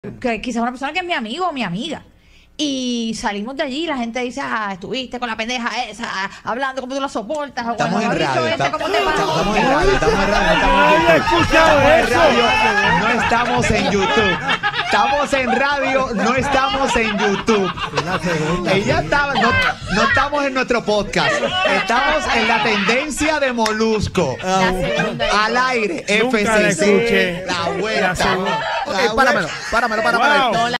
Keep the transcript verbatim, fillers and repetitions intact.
que quizás una persona que es mi amigo o mi amiga. Y salimos de allí y la gente dice, ah, estuviste con la pendeja esa, hablando como tú la soportas. O Estamos en radio. ese, ¿cómo te va? Estamos en radio, estamos en radio, estamos en radio. No estamos en YouTube. Estamos en radio, no estamos en YouTube. Ella estaba, no, no estamos en nuestro podcast. Estamos en la tendencia de Molusco. Al aire, F C C. La vuelta. Ok, páramelo, páramelo, páramelo.